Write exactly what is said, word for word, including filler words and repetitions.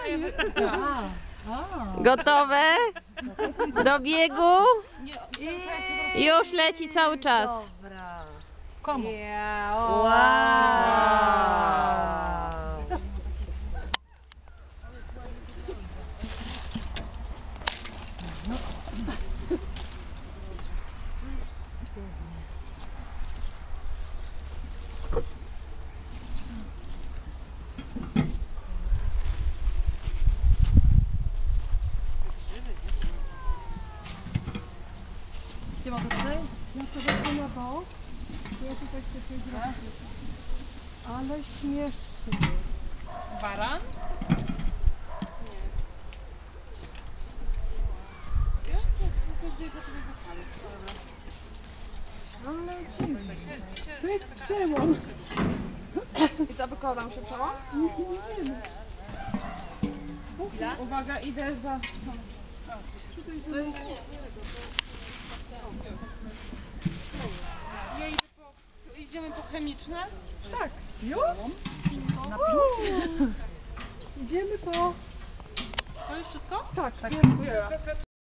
Gotowe? Do biegu? Już leci cały czas. Komu? Wow. Gdzie mogę tutaj? Ja to wezmę na bok. Ja tutaj chcę coś zrobić. Ale śmiesznie. Baran? Ale dziwne. To jest przełom. I co, wykładam się przełom? Uwaga, idę za... Ja idę po... Idziemy po chemiczne? Tak, już? Na plus. Idziemy po... To już wszystko? Tak, Dziękuję.